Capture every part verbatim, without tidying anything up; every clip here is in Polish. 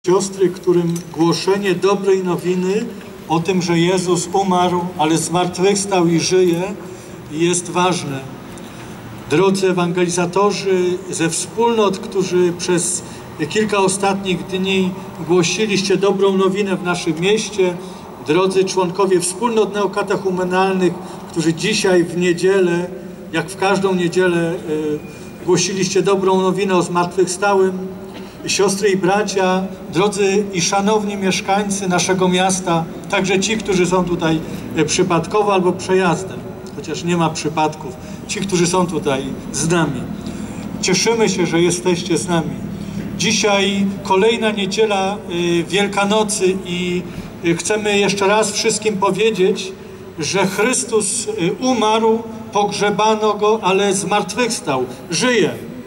Siostry, którym głoszenie dobrej nowiny o tym, że Jezus umarł, ale zmartwychwstał i żyje, jest ważne. Drodzy ewangelizatorzy ze wspólnot, którzy przez kilka ostatnich dni głosiliście dobrą nowinę w naszym mieście, drodzy członkowie wspólnot neokatechumenalnych, którzy dzisiaj w niedzielę, jak w każdą niedzielę, głosiliście dobrą nowinę o zmartwychwstałym, siostry i bracia, drodzy i szanowni mieszkańcy naszego miasta, także ci, którzy są tutaj przypadkowo albo przejazdem, chociaż nie ma przypadków, ci, którzy są tutaj z nami. Cieszymy się, że jesteście z nami. Dzisiaj kolejna niedziela Wielkanocy i chcemy jeszcze raz wszystkim powiedzieć, że Chrystus umarł, pogrzebano Go, ale zmartwychwstał, żyje.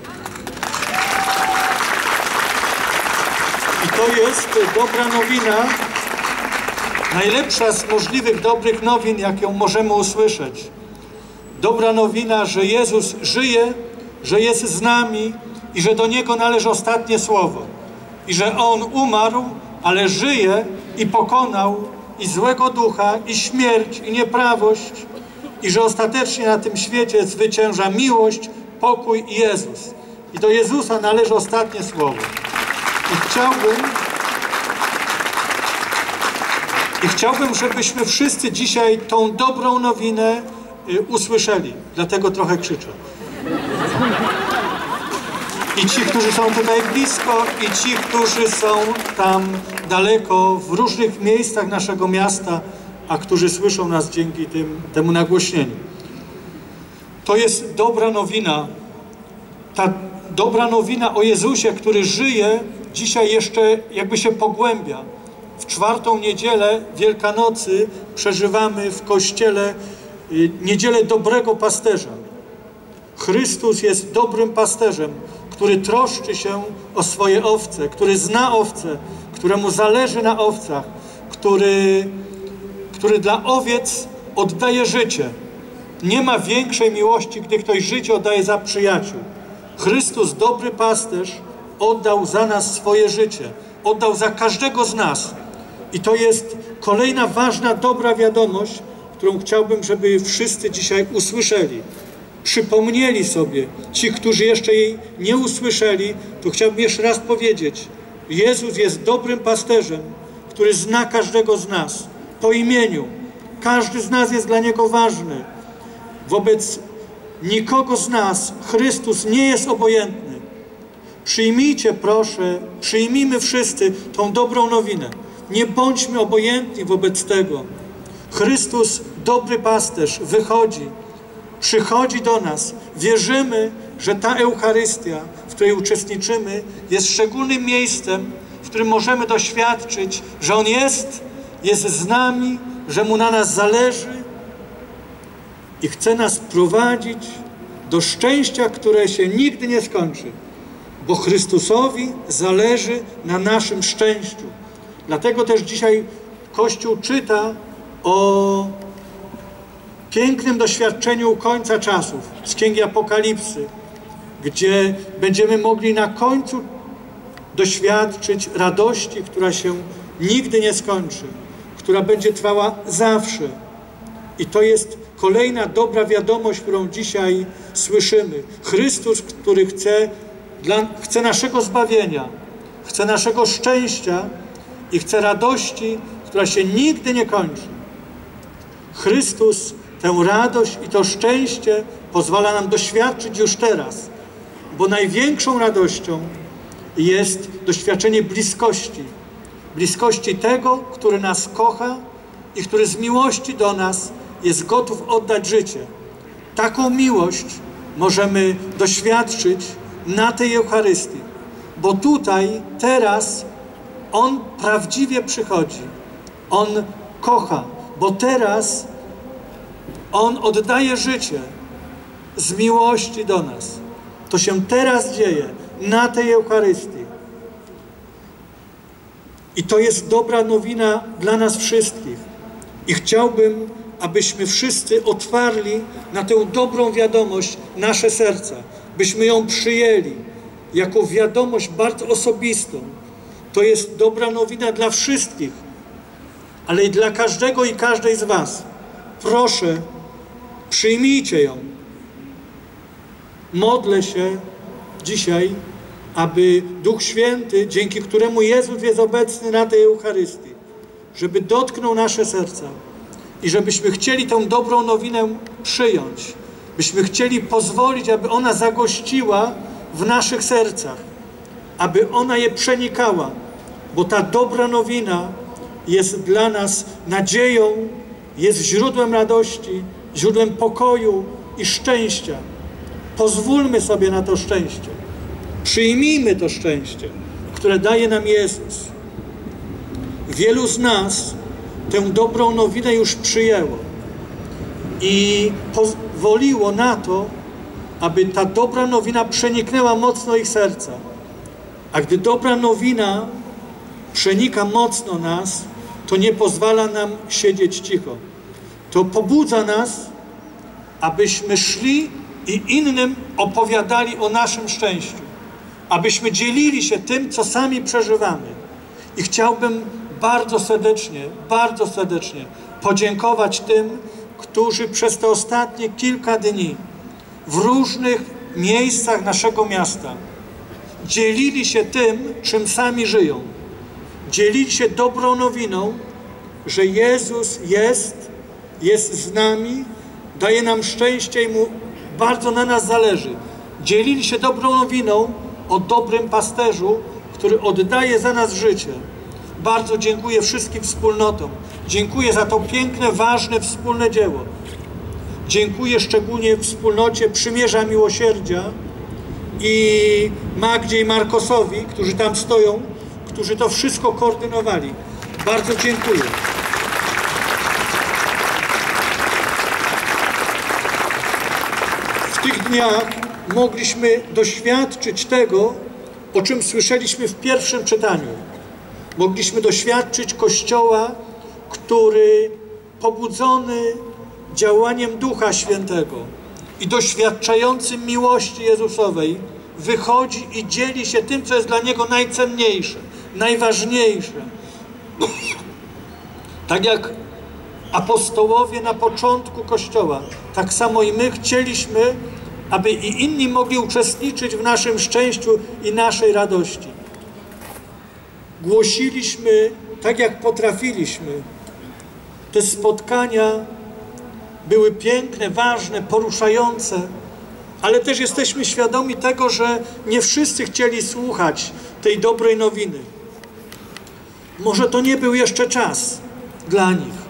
To jest dobra nowina, najlepsza z możliwych dobrych nowin, jaką możemy usłyszeć. Dobra nowina, że Jezus żyje, że jest z nami i że do Niego należy ostatnie słowo. I że On umarł, ale żyje i pokonał i złego ducha, i śmierć, i nieprawość. I że ostatecznie na tym świecie zwycięża miłość, pokój i Jezus. I do Jezusa należy ostatnie słowo. I chciałbym, I chciałbym, żebyśmy wszyscy dzisiaj tą dobrą nowinę y, usłyszeli. Dlatego trochę krzyczę. I ci, którzy są tutaj blisko, i ci, którzy są tam daleko, w różnych miejscach naszego miasta, a którzy słyszą nas dzięki tym, temu nagłośnieniu. To jest dobra nowina. Ta dobra nowina o Jezusie, który żyje, dzisiaj jeszcze jakby się pogłębia. W czwartą niedzielę Wielkanocy przeżywamy w Kościele niedzielę dobrego pasterza. Chrystus jest dobrym pasterzem, który troszczy się o swoje owce, który zna owce, któremu zależy na owcach, który, który dla owiec oddaje życie. Nie ma większej miłości, gdy ktoś życie oddaje za przyjaciół. Chrystus, dobry pasterz, oddał za nas swoje życie. Oddał za każdego z nas. I to jest kolejna ważna, dobra wiadomość, którą chciałbym, żeby wszyscy dzisiaj usłyszeli. Przypomnieli sobie. Ci, którzy jeszcze jej nie usłyszeli, to chciałbym jeszcze raz powiedzieć. Jezus jest dobrym pasterzem, który zna każdego z nas po imieniu. Każdy z nas jest dla Niego ważny. Wobec nikogo z nas Chrystus nie jest obojętny. Przyjmijcie, proszę, przyjmijmy wszyscy tą dobrą nowinę. Nie bądźmy obojętni wobec tego. Chrystus, dobry pasterz, wychodzi, przychodzi do nas. Wierzymy, że ta Eucharystia, w której uczestniczymy, jest szczególnym miejscem, w którym możemy doświadczyć, że On jest, jest z nami, że Mu na nas zależy i chce nas prowadzić do szczęścia, które się nigdy nie skończy. Bo Chrystusowi zależy na naszym szczęściu. Dlatego też dzisiaj Kościół czyta o pięknym doświadczeniu końca czasów z Księgi Apokalipsy, gdzie będziemy mogli na końcu doświadczyć radości, która się nigdy nie skończy, która będzie trwała zawsze. I to jest kolejna dobra wiadomość, którą dzisiaj słyszymy. Chrystus, który chce Dla, chce naszego zbawienia, chce naszego szczęścia i chce radości, która się nigdy nie kończy. Chrystus tę radość i to szczęście pozwala nam doświadczyć już teraz, bo największą radością jest doświadczenie bliskości. Bliskości tego, który nas kocha i który z miłości do nas jest gotów oddać życie. Taką miłość możemy doświadczyć na tej Eucharystii, bo tutaj, teraz On prawdziwie przychodzi. On kocha, bo teraz On oddaje życie z miłości do nas. To się teraz dzieje na tej Eucharystii. I to jest dobra nowina dla nas wszystkich. I chciałbym, abyśmy wszyscy otwarli na tę dobrą wiadomość nasze serca, byśmy ją przyjęli jako wiadomość bardzo osobistą, To jest dobra nowina dla wszystkich, ale i dla każdego i każdej z was. Proszę, przyjmijcie ją. Modlę się dzisiaj, aby Duch Święty, dzięki któremu Jezus jest obecny na tej Eucharystii, żeby dotknął nasze serca i żebyśmy chcieli tę dobrą nowinę przyjąć. Byśmy chcieli pozwolić, aby ona zagościła w naszych sercach, aby ona je przenikała, bo ta dobra nowina jest dla nas nadzieją, jest źródłem radości, źródłem pokoju i szczęścia. Pozwólmy sobie na to szczęście. Przyjmijmy to szczęście, które daje nam Jezus. Wielu z nas tę dobrą nowinę już przyjęło i pozwoliło na to, aby ta dobra nowina przeniknęła mocno ich serca. A gdy dobra nowina przenika mocno nas, to nie pozwala nam siedzieć cicho. To pobudza nas, abyśmy szli i innym opowiadali o naszym szczęściu. Abyśmy dzielili się tym, co sami przeżywamy. I chciałbym bardzo serdecznie, bardzo serdecznie podziękować tym, którzy przez te ostatnie kilka dni w różnych miejscach naszego miasta dzielili się tym, czym sami żyją. Dzielili się dobrą nowiną, że Jezus jest, jest z nami, daje nam szczęście i Mu bardzo na nas zależy. Dzielili się dobrą nowiną o dobrym pasterzu, który oddaje za nas życie. Bardzo dziękuję wszystkim wspólnotom. Dziękuję za to piękne, ważne, wspólne dzieło. Dziękuję szczególnie wspólnocie Przymierza Miłosierdzia i Magdzie i Markosowi, którzy tam stoją, którzy to wszystko koordynowali. Bardzo dziękuję. W tych dniach mogliśmy doświadczyć tego, o czym słyszeliśmy w pierwszym czytaniu. Mogliśmy doświadczyć Kościoła, który pobudzony działaniem Ducha Świętego i doświadczającym miłości Jezusowej wychodzi i dzieli się tym, co jest dla Niego najcenniejsze, najważniejsze. Tak jak apostołowie na początku Kościoła, tak samo i my chcieliśmy, aby i inni mogli uczestniczyć w naszym szczęściu i naszej radości. Głosiliśmy tak, jak potrafiliśmy. Te spotkania były piękne, ważne, poruszające, ale też jesteśmy świadomi tego, że nie wszyscy chcieli słuchać tej dobrej nowiny. Może to nie był jeszcze czas dla nich.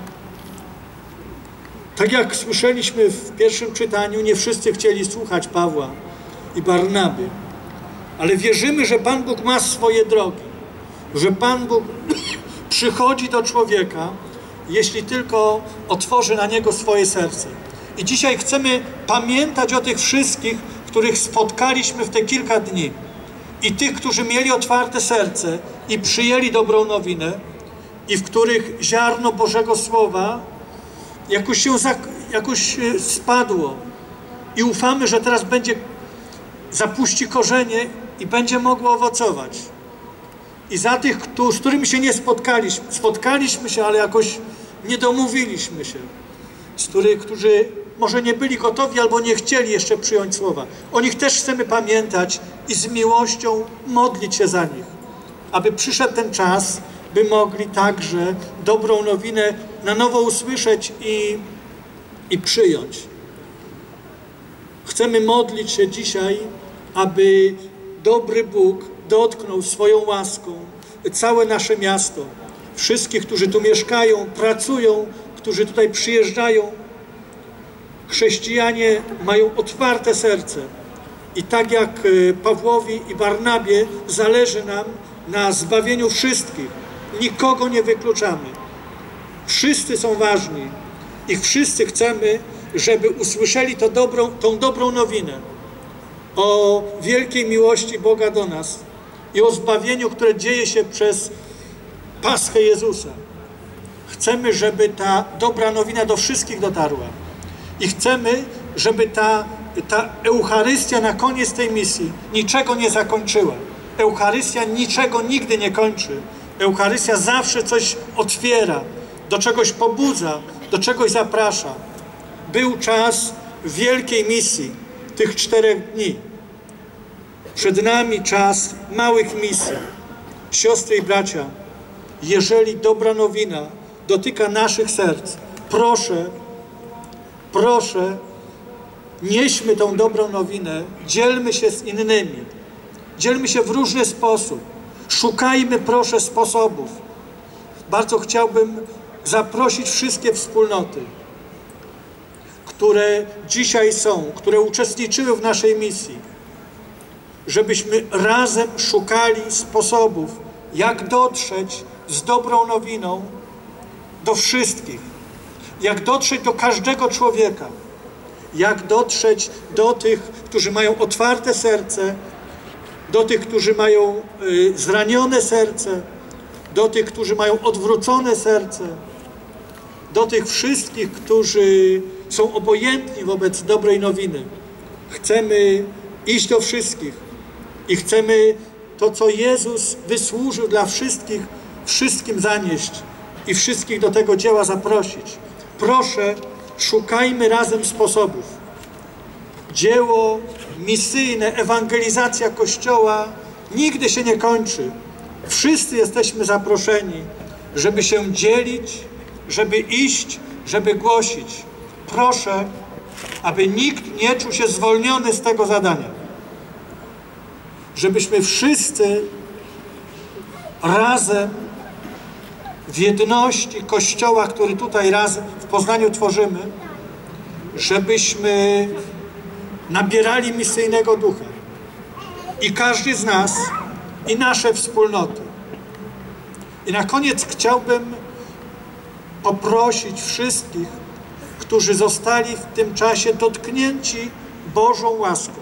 Tak jak słyszeliśmy w pierwszym czytaniu, nie wszyscy chcieli słuchać Pawła i Barnaby, ale wierzymy, że Pan Bóg ma swoje drogi, że Pan Bóg przychodzi do człowieka, jeśli tylko otworzy na niego swoje serce. I dzisiaj chcemy pamiętać o tych wszystkich, których spotkaliśmy w te kilka dni i tych, którzy mieli otwarte serce i przyjęli dobrą nowinę i w których ziarno Bożego Słowa jakoś się jakoś spadło i ufamy, że teraz będzie zapuści korzenie i będzie mogło owocować. I za tych, z którymi się nie spotkaliśmy, spotkaliśmy się, ale jakoś nie domówiliśmy się, z których, którzy może nie byli gotowi albo nie chcieli jeszcze przyjąć słowa. O nich też chcemy pamiętać i z miłością modlić się za nich, aby przyszedł ten czas, by mogli także dobrą nowinę na nowo usłyszeć i, i przyjąć. Chcemy modlić się dzisiaj, aby dobry Bóg dotknął swoją łaską całe nasze miasto, wszystkich, którzy tu mieszkają, pracują, którzy tutaj przyjeżdżają. Chrześcijanie mają otwarte serce i tak jak Pawłowi i Barnabie zależy nam na zbawieniu wszystkich. Nikogo nie wykluczamy. Wszyscy są ważni i wszyscy chcemy, żeby usłyszeli to dobrą, tą dobrą nowinę o wielkiej miłości Boga do nas i o zbawieniu, które dzieje się przez Paschę Jezusa. Chcemy, żeby ta dobra nowina do wszystkich dotarła. I chcemy, żeby ta, ta Eucharystia na koniec tej misji niczego nie zakończyła. Eucharystia niczego nigdy nie kończy. Eucharystia zawsze coś otwiera, do czegoś pobudza, do czegoś zaprasza. Był czas wielkiej misji, tych czterech dni. Przed nami czas małych misji. Siostry i bracia, jeżeli dobra nowina dotyka naszych serc, proszę, proszę, nieśmy tą dobrą nowinę, dzielmy się z innymi. Dzielmy się w różny sposób. Szukajmy, proszę, sposobów. Bardzo chciałbym zaprosić wszystkie wspólnoty, które dzisiaj są, które uczestniczyły w naszej misji, żebyśmy razem szukali sposobów, jak dotrzeć z dobrą nowiną do wszystkich, jak dotrzeć do każdego człowieka, jak dotrzeć do tych, którzy mają otwarte serce, do tych, którzy mają y, zranione serce, do tych, którzy mają odwrócone serce, do tych wszystkich, którzy są obojętni wobec dobrej nowiny. Chcemy iść do wszystkich i chcemy to, co Jezus wysłużył dla wszystkich, wszystkim zanieść i wszystkich do tego dzieła zaprosić. Proszę, szukajmy razem sposobów. Dzieło misyjne, ewangelizacja Kościoła nigdy się nie kończy. Wszyscy jesteśmy zaproszeni, żeby się dzielić, żeby iść, żeby głosić. Proszę, aby nikt nie czuł się zwolniony z tego zadania. Żebyśmy wszyscy razem w jedności Kościoła, który tutaj razem w Poznaniu tworzymy, żebyśmy nabierali misyjnego ducha. I każdy z nas, i nasze wspólnoty. I na koniec chciałbym poprosić wszystkich, którzy zostali w tym czasie dotknięci Bożą łaską,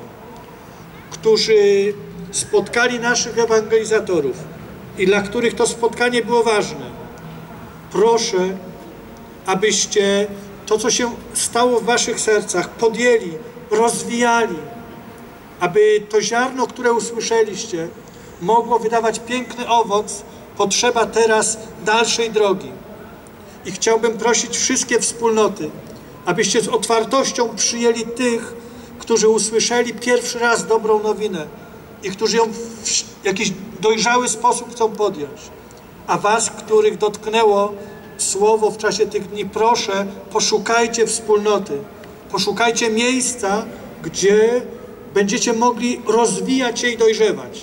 którzy spotkali naszych ewangelizatorów i dla których to spotkanie było ważne. Proszę, abyście to, co się stało w waszych sercach, podjęli, rozwijali, aby to ziarno, które usłyszeliście, mogło wydawać piękny owoc. Potrzeba teraz dalszej drogi. I chciałbym prosić wszystkie wspólnoty, abyście z otwartością przyjęli tych, którzy usłyszeli pierwszy raz dobrą nowinę i którzy ją w jakiś dojrzały sposób chcą podjąć. A was, których dotknęło słowo w czasie tych dni, proszę, poszukajcie wspólnoty, poszukajcie miejsca, gdzie będziecie mogli rozwijać się i dojrzewać.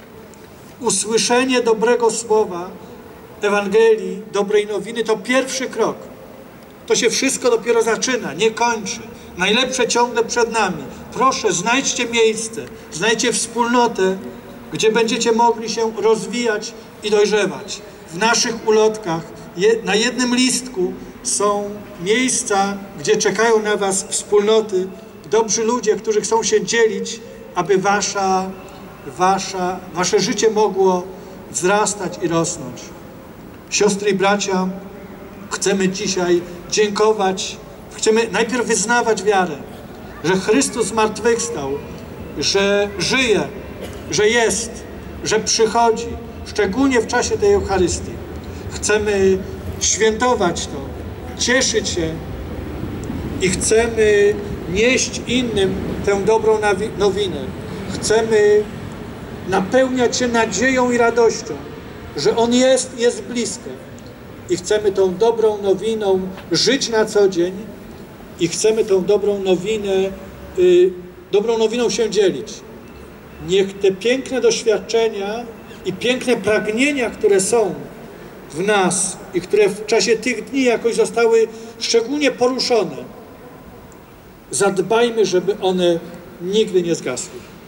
Usłyszenie dobrego słowa, Ewangelii, dobrej nowiny to pierwszy krok. To się wszystko dopiero zaczyna, nie kończy. Najlepsze ciągle przed nami. Proszę, znajdźcie miejsce, znajdźcie wspólnotę, gdzie będziecie mogli się rozwijać i dojrzewać. W naszych ulotkach, na jednym listku są miejsca, gdzie czekają na was wspólnoty, dobrzy ludzie, którzy chcą się dzielić, aby wasza, wasza, wasze życie mogło wzrastać i rosnąć. Siostry i bracia, chcemy dzisiaj dziękować, chcemy najpierw wyznawać wiarę, że Chrystus zmartwychwstał, że żyje, że jest, że przychodzi, szczególnie w czasie tej Eucharystii. Chcemy świętować to, cieszyć się i chcemy nieść innym tę dobrą nowinę. Chcemy napełniać się nadzieją i radością, że On jest i jest blisko. I chcemy tą dobrą nowiną żyć na co dzień i chcemy tą dobrą nowinę, y, dobrą nowiną się dzielić. Niech te piękne doświadczenia i piękne pragnienia, które są w nas i które w czasie tych dni jakoś zostały szczególnie poruszone, zadbajmy, żeby one nigdy nie zgasły.